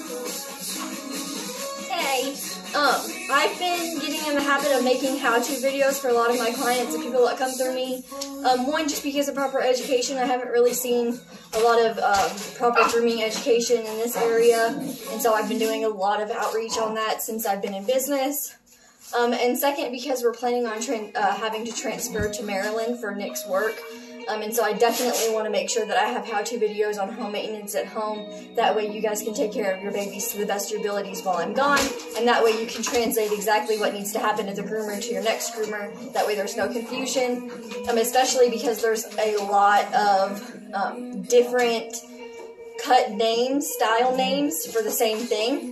Hey, I've been getting in the habit of making how-to videos for a lot of my clients and people that come through me. One, just because of proper education. I haven't really seen a lot of proper grooming education in this area, and so I've been doing a lot of outreach on that since I've been in business. And second, because we're planning on having to transfer to Maryland for Nick's work. And so I definitely want to make sure that I have how-to videos on home maintenance at home. That way you guys can take care of your babies to the best of your abilities while I'm gone. And that way you can translate exactly what needs to happen to the groomer to your next groomer. That way there's no confusion. Especially because there's a lot of different cut names, style names for the same thing.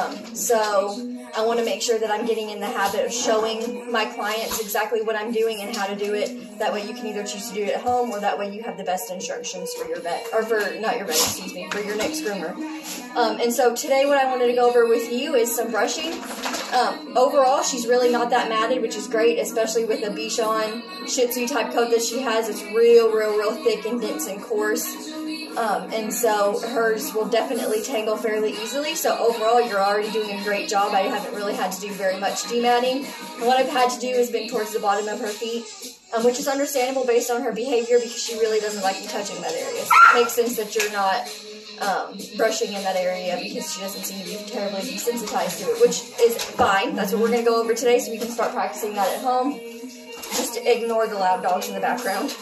So I want to make sure that I'm getting in the habit of showing my clients exactly what I'm doing and how to do it. That way you can either choose to do it at home, or that way you have the best instructions for your vet, or for, not your vet, excuse me, for your next groomer. And so today what I wanted to go over with you is some brushing. Overall, she's really not that matted, which is great, especially with a Bichon Shih Tzu type coat that she has. It's real thick and dense and coarse. And so hers will definitely tangle fairly easily. So overall, you're already doing a great job. I haven't really had to do very much dematting. And what I've had to do has been towards the bottom of her feet, which is understandable based on her behavior because she really doesn't like you touching that area. So it makes sense that you're not brushing in that area because she doesn't seem to be terribly desensitized to it, which is fine. That's what we're going to go over today, so we can start practicing that at home. Just ignore the loud dogs in the background.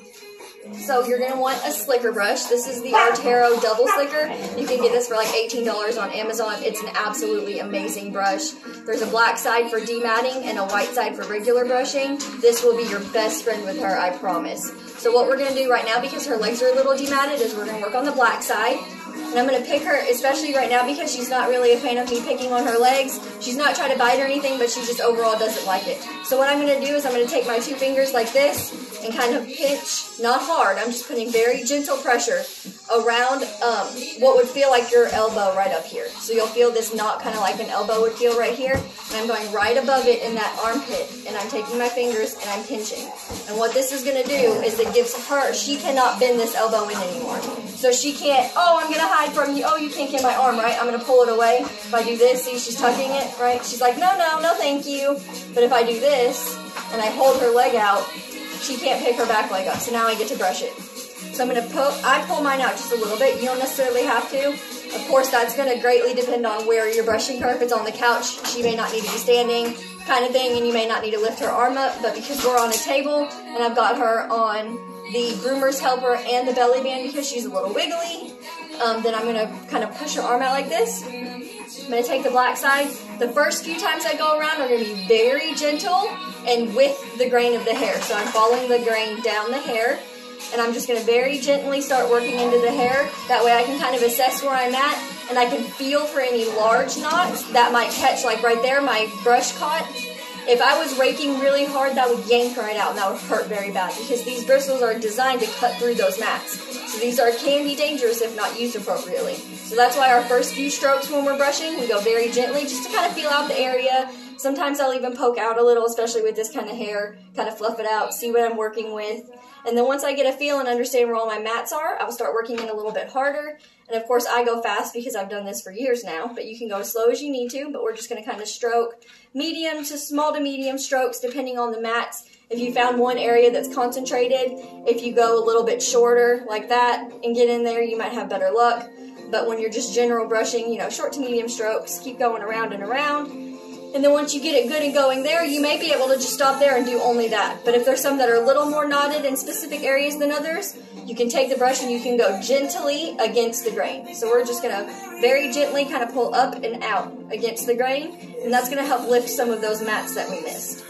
So you're going to want a slicker brush. This is the Artero Double Slicker. You can get this for like $18 on Amazon. It's an absolutely amazing brush. There's a black side for dematting and a white side for regular brushing. This will be your best friend with her, I promise. So what we're going to do right now, because her legs are a little dematted, is we're going to work on the black side. And I'm going to pick her, especially right now because she's not really a fan of me picking on her legs. She's not trying to bite or anything, but she just overall doesn't like it. So what I'm going to do is I'm going to take my two fingers like this and kind of pinch, not hard, I'm just putting very gentle pressure around what would feel like your elbow right up here. So you'll feel this knot kind of like an elbow would feel right here. And I'm going right above it in that armpit. And I'm taking my fingers and I'm pinching. And what this is going to do is it gives her, she cannot bend this elbow in anymore. So she can't, oh, I'm going to hide from you. Oh, you can't get my arm, right? I'm going to pull it away. If I do this, see, she's tucking it, right? She's like, no, thank you. But if I do this and I hold her leg out, she can't pick her back leg up. So now I get to brush it. So I'm going to I pull mine out just a little bit. You don't necessarily have to. Of course, that's going to greatly depend on where you're brushing her. If it's on the couch, she may not need to be standing kind of thing, and you may not need to lift her arm up. But because we're on a table and I've got her on the groomer's helper and the belly band because she's a little wiggly, then I'm going to kind of push her arm out like this. I'm going to take the black side. The first few times I go around are going to be very gentle and with the grain of the hair. So I'm following the grain down the hair, and I'm just going to very gently start working into the hair. That way I can kind of assess where I'm at, and I can feel for any large knots that might catch, like right there, my brush caught. If I was raking really hard, that would yank right out, and that would hurt very bad because these bristles are designed to cut through those mats. So these can be dangerous if not used appropriately. So that's why our first few strokes when we're brushing, we go very gently just to kind of feel out the area. Sometimes I'll even poke out a little, especially with this kind of hair, kind of fluff it out, see what I'm working with. And then once I get a feel and understand where all my mats are, I'll start working in a little bit harder. And of course I go fast because I've done this for years now, but you can go as slow as you need to, but we're just going to kind of stroke medium to small to medium strokes depending on the mats. If you found one area that's concentrated, if you go a little bit shorter like that and get in there, you might have better luck. But when you're just general brushing, you know, short to medium strokes, keep going around and around. And then once you get it good and going there, you may be able to just stop there and do only that. But if there's some that are a little more knotted in specific areas than others, you can take the brush and you can go gently against the grain. So we're just going to very gently kind of pull up and out against the grain. And that's going to help lift some of those mats that we missed.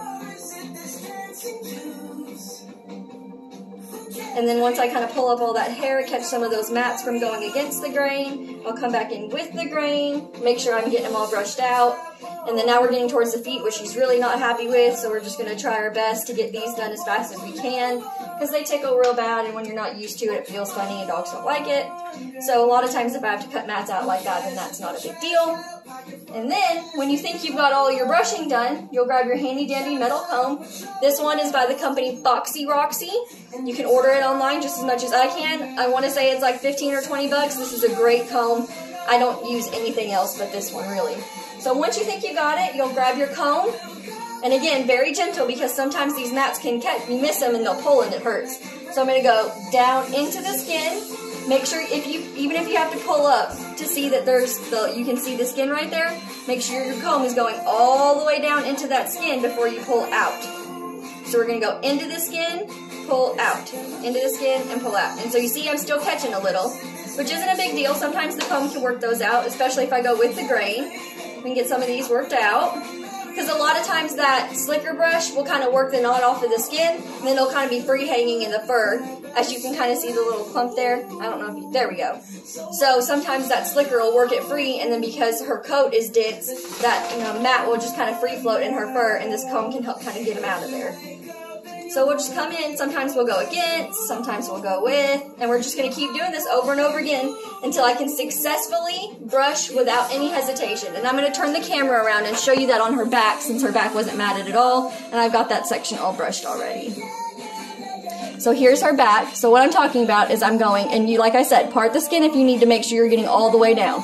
And then once I kind of pull up all that hair, catch some of those mats from going against the grain, I'll come back in with the grain, make sure I'm getting them all brushed out. And then now we're getting towards the feet, which she's really not happy with, so we're just going to try our best to get these done as fast as we can, because they tickle real bad, and when you're not used to it, it feels funny, and dogs don't like it. So a lot of times if I have to cut mats out like that, then that's not a big deal. And then, when you think you've got all your brushing done, you'll grab your handy-dandy metal comb. This one is by the company Foxy Roxy. You can order it online just as much as I can. I want to say it's like 15 or 20 bucks. This is a great comb. I don't use anything else but this one, really. So once you think you got it, you'll grab your comb. And again, very gentle, because sometimes these mats can catch, you miss them and they'll pull and it hurts. So I'm going to go down into the skin. Make sure, even if you have to pull up to see that you can see the skin right there, make sure your comb is going all the way down into that skin before you pull out. So we're going to go into the skin, pull out, into the skin, and pull out. And so you see I'm still catching a little, which isn't a big deal. Sometimes the comb can work those out, especially if I go with the grain. We can get some of these worked out. Because a lot of times that slicker brush will kind of work the knot off of the skin, and then it'll kind of be free hanging in the fur. As you can kind of see the little clump there. I don't know if you, there we go. So sometimes that slicker will work it free, and then because her coat is dense, that mat will just kind of free float in her fur, and this comb can help kind of get them out of there. So we'll just come in, sometimes we'll go against, sometimes we'll go with, and we're just going to keep doing this over and over again until I can successfully brush without any hesitation. And I'm going to turn the camera around and show you that on her back, since her back wasn't matted at all, and I've got that section all brushed already. So here's her back. So what I'm talking about is I'm going, and you, like I said, part the skin if you need to make sure you're getting all the way down,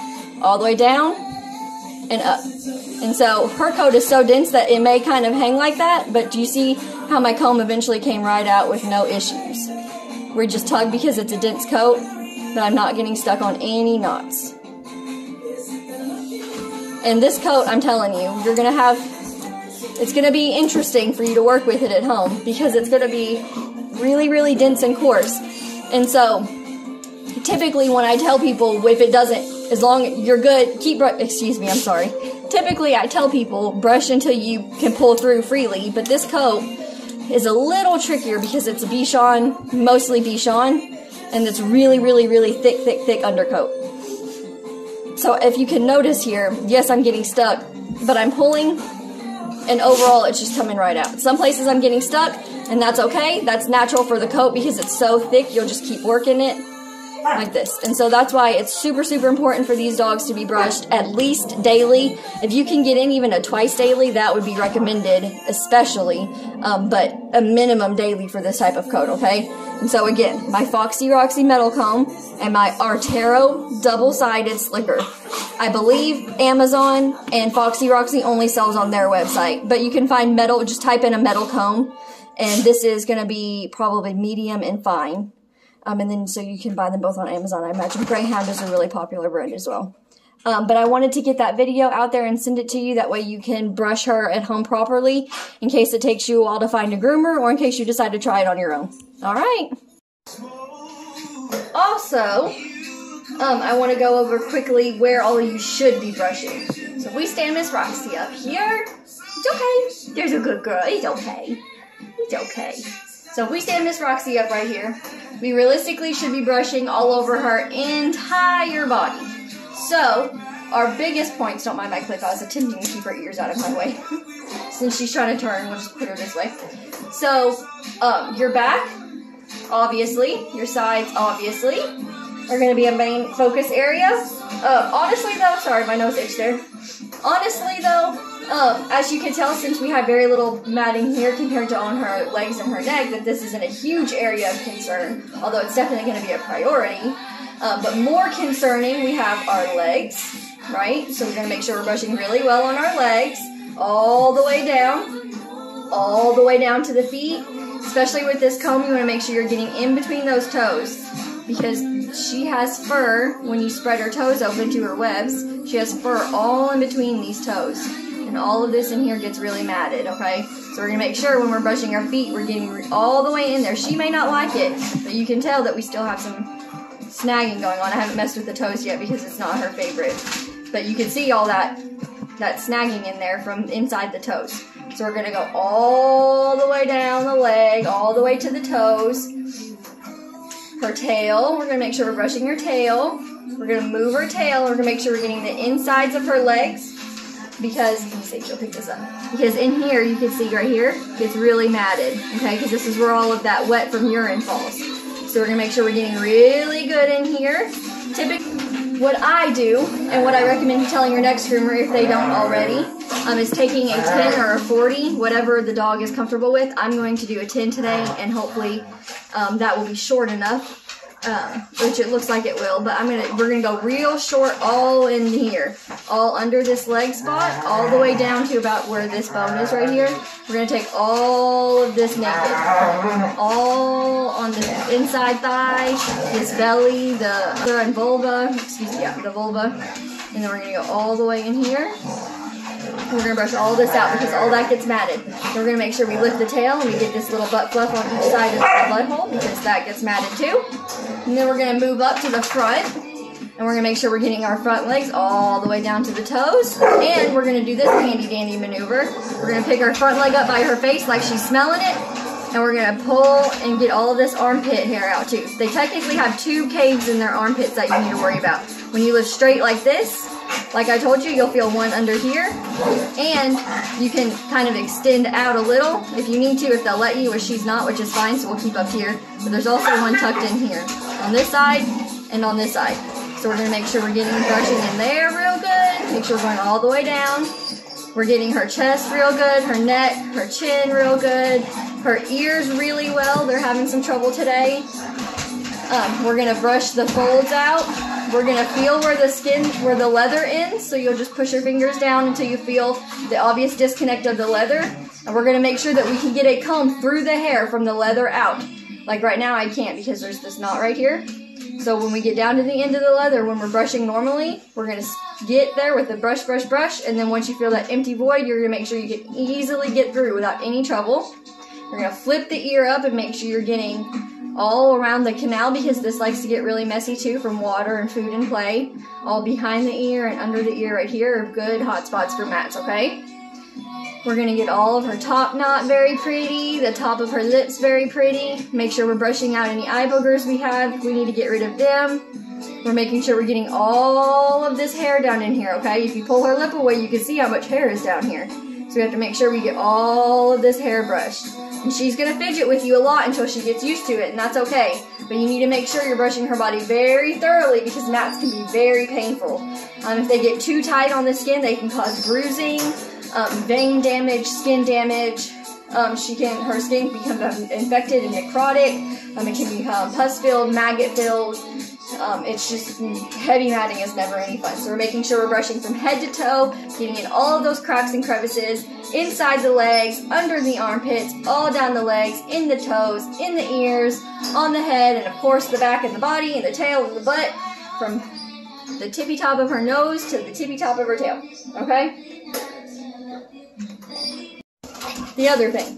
and up. And so her coat is so dense that it may kind of hang like that, but do you see how my comb eventually came right out with no issues? We just tug because it's a dense coat, but I'm not getting stuck on any knots. And this coat, I'm telling you, you're going to have, it's going to be interesting for you to work with it at home, because it's going to be really, really dense and coarse. And so typically when I tell people, if it doesn't, as long as you're good, typically I tell people brush until you can pull through freely, but this coat is a little trickier because it's a Bichon, mostly Bichon, and it's really, really, really thick undercoat. So if you can notice here, yes, I'm getting stuck, but I'm pulling, and overall it's just coming right out. Some places I'm getting stuck, and that's okay. That's natural for the coat because it's so thick, you'll just keep working it like this. And so that's why it's super, super important for these dogs to be brushed at least daily. If you can get in even a twice daily, that would be recommended, especially, but a minimum daily for this type of coat, okay? And so again, my Foxy Roxy metal comb and my Artero double-sided slicker. I believe Amazon and Foxy Roxy only sells on their website, but you can find metal, just type in a metal comb, and this is going to be probably medium and fine. And then so you can buy them both on Amazon. I imagine Greyhound is a really popular brand as well. But I wanted to get that video out there and send it to you. That way you can brush her at home properly in case it takes you a while to find a groomer or in case you decide to try it on your own. All right. Also, I want to go over quickly where all of you should be brushing. So if we stand Miss Roxy up here, it's okay. There's a good girl. It's okay. It's okay. So if we stand Miss Roxy up right here, we realistically should be brushing all over her entire body. So, our biggest points, don't mind my clip, I was attempting to keep her ears out of my way. Since she's trying to turn, we'll just put her this way. So, your back, obviously, your sides, obviously, are going to be a main focus area. Honestly though, sorry, my nose itched there. Honestly though, as you can tell, since we have very little matting here compared to on her legs and her neck, that this isn't a huge area of concern, although it's definitely going to be a priority. But more concerning, we have our legs, right? So we're going to make sure we're brushing really well on our legs, all the way down to the feet. Especially with this comb, you want to make sure you're getting in between those toes, because she has fur. When you spread her toes open to her webs, she has fur all in between these toes. And all of this in here gets really matted, okay? So we're going to make sure when we're brushing our feet, we're getting all the way in there. She may not like it, but you can tell that we still have some snagging going on. I haven't messed with the toes yet because it's not her favorite. But you can see all that snagging in there from inside the toes. So we're going to go all the way down the leg, all the way to the toes. Her tail, we're going to make sure we're brushing her tail. We're going to move her tail. We're going to make sure we're getting the insides of her legs. Because, let me see if she'll pick this up. Because in here, you can see right here, it's really matted. Okay, because this is where all of that wet from urine falls. So we're going to make sure we're getting really good in here. Typically, what I do, and what I recommend you telling your next groomer if they don't already, is taking a 10 or a 40, whatever the dog is comfortable with. I'm going to do a 10 today, and hopefully that will be short enough which it looks like it will, but we're gonna go real short all in here, all under this leg spot, all the way down to about where this bone is right here. We're gonna take all of this naked, all on the inside thigh, this belly, the vulva, the vulva, and then we're gonna go all the way in here. We're going to brush all this out because all that gets matted. We're going to make sure we lift the tail and we get this little butt fluff on each side of the butthole because that gets matted too. And then we're going to move up to the front and we're going to make sure we're getting our front legs all the way down to the toes. And we're going to do this handy dandy maneuver. We're going to pick her front leg up by her face like she's smelling it. And we're going to pull and get all of this armpit hair out too. They technically have 2 caves in their armpits that you need to worry about. When you lift straight like this, like I told you, you'll feel one under here. And you can kind of extend out a little if you need to, if they'll let you, or she's not, which is fine, so we'll keep up here. But there's also one tucked in here on this side and on this side. So we're going to make sure we're getting brushing in there real good. Make sure we're going all the way down. We're getting her chest real good, her neck, her chin real good, her ears really well. They're having some trouble today. We're going to brush the folds out. We're going to feel where the leather ends. So you'll just push your fingers down until you feel the obvious disconnect of the leather. And we're going to make sure that we can get a comb through the hair from the leather out. Like right now I can't because there's this knot right here. So when we get down to the end of the leather, when we're brushing normally, we're going to get there with the brush, brush, brush. And then once you feel that empty void, you're going to make sure you can easily get through without any trouble. We're going to flip the ear up and make sure you're getting all around the canal because this likes to get really messy too from water and food and play. All behind the ear and under the ear right here are good hot spots for mats, okay? We're going to get all of her top knot very pretty, the top of her lips very pretty. Make sure we're brushing out any eye boogers we have. We need to get rid of them. We're making sure we're getting all of this hair down in here, okay? If you pull her lip away, you can see how much hair is down here. So we have to make sure we get all of this hair brushed. And she's going to fidget with you a lot until she gets used to it, and that's okay. But you need to make sure you're brushing her body very thoroughly because mats can be very painful. If they get too tight on the skin, they can cause bruising, vein damage, skin damage. Her skin can become infected and necrotic. It can become pus-filled, maggot-filled. It's just, heavy matting is never any fun. So we're making sure we're brushing from head to toe, getting in all of those cracks and crevices, inside the legs, under the armpits, all down the legs, in the toes, in the ears, on the head, and of course the back and the body, and the tail and the butt, from the tippy top of her nose to the tippy top of her tail, okay? The other thing,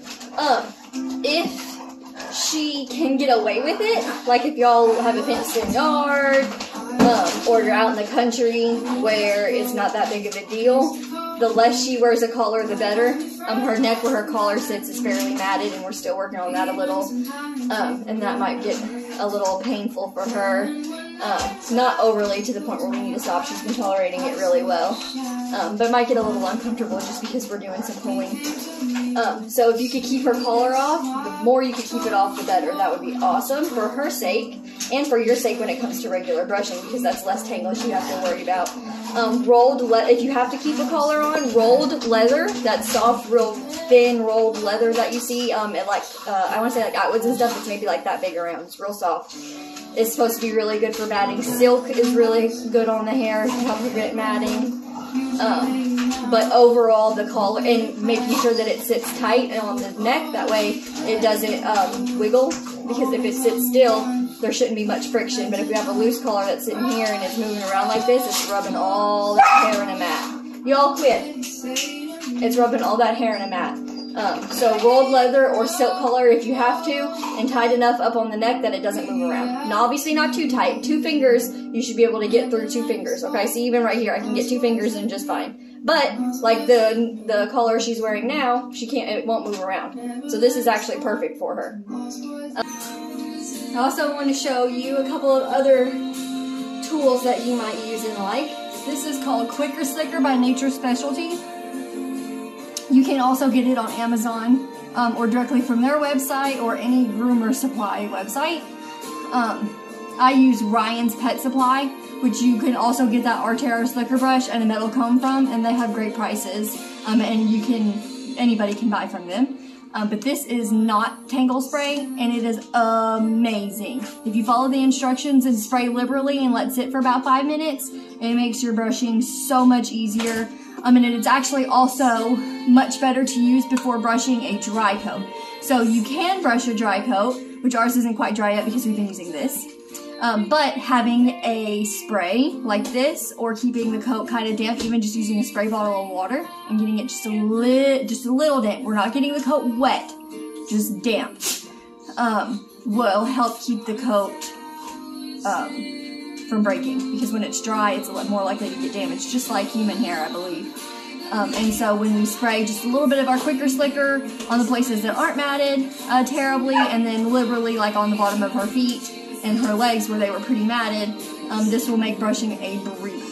if she can get away with it, like if y'all have a fenced-in yard, or you're out in the country where it's not that big of a deal, the less she wears a collar, the better. Her neck where her collar sits is fairly matted, and we're still working on that a little, and that might get a little painful for her. Not overly to the point where we need to stop. She's been tolerating it really well, but might get a little uncomfortable just because we're doing some pulling. So if you could keep her collar off, the more you could keep it off, the better. That would be awesome for her sake and for your sake when it comes to regular brushing, because that's less tangles you have to worry about. If you have to keep a collar on, rolled leather, that soft, real thin rolled leather that you see, I want to say like Atwoods and stuff, it's maybe like that big around. It's real soft. It's supposed to be really good for matting. Silk is really good on the hair to help prevent matting. But overall, the collar, and making sure that it sits tight on the neck, that way it doesn't wiggle, because if it sits still, there shouldn't be much friction. But if we have a loose collar that's sitting here and it's moving around like this, it's rubbing all that hair in a mat. Y'all quit. It's rubbing all that hair in a mat. So rolled leather or silk collar if you have to, and tight enough up on the neck that it doesn't move around. Now obviously not too tight. 2 fingers, you should be able to get through 2 fingers. Okay, see, even right here, I can get 2 fingers in just fine. But like the collar she's wearing now, it won't move around. So this is actually perfect for her. I also want to show you a couple of other tools that you might use and like. This is called Quicker Slicker by Nature's Specialty. You can also get it on Amazon or directly from their website or any groomer supply website. I use Ryan's Pet Supply, which you can also get that Artera slicker brush and a metal comb from, and they have great prices, and anybody can buy from them. But this is not Tangle spray, and it is amazing. If you follow the instructions and spray liberally and let it sit for about 5 minutes, it makes your brushing so much easier. And it's actually also much better to use before brushing a dry coat. So you can brush a dry coat, which ours isn't quite dry yet because we've been using this. But having a spray like this, or keeping the coat kind of damp, even just using a spray bottle of water and getting it just a little damp. We're not getting the coat wet, just damp. Will help keep the coat from breaking, because when it's dry, it's a lot more likely to get damaged, just like human hair, I believe. And so when we spray just a little bit of our Quicker Slicker on the places that aren't matted terribly, and then liberally, like on the bottom of her feet and her legs where they were pretty matted, this will make brushing a breeze.